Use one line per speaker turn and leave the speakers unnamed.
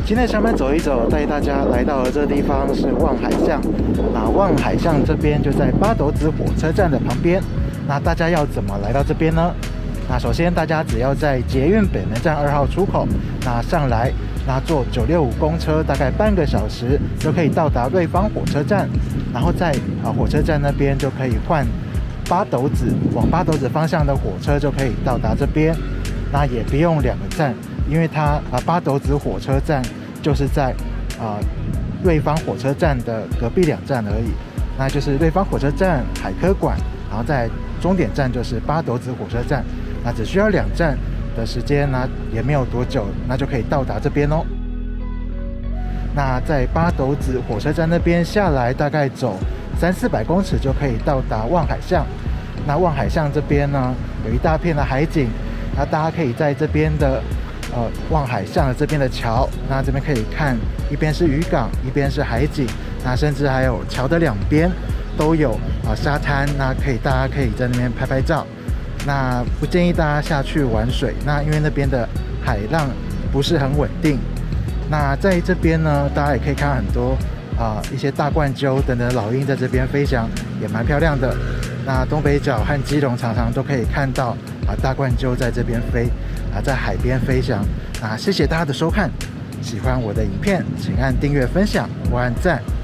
今天下班走一走，带大家来到的这个地方是望海巷。那望海巷这边就在八斗子火车站的旁边。那大家要怎么来到这边呢？那首先大家只要在捷运北门站2号出口那上来，那坐965公车大概半个小时就可以到达瑞芳火车站，然后在火车站那边就可以换八斗子往八斗子方向的火车就可以到达这边。那也不用2个站，因为它八斗子火车站就是在瑞芳火车站的隔壁2站而已，那就是瑞芳火车站海科馆，然后在终点站就是八斗子火车站，那只需要2站的时间呢，也没有多久，那就可以到达这边哦。那在八斗子火车站那边下来，大概走300-400公尺就可以到达望海巷。那望海巷这边呢，有一大片的海景，那大家可以在这边的望海巷的这边的桥，那这边可以看一边是渔港，一边是海景，那甚至还有桥的2边都有沙滩，那大家可以在那边拍拍照。那不建议大家下去玩水，那因为那边的海浪不是很稳定。那在这边呢，大家也可以看很多一些大冠鸠等等老鹰在这边飞翔，也蛮漂亮的。那东北角和基隆常常都可以看到大冠鸠在这边飞在海边飞翔。谢谢大家的收看，喜欢我的影片请按订阅分享或按赞。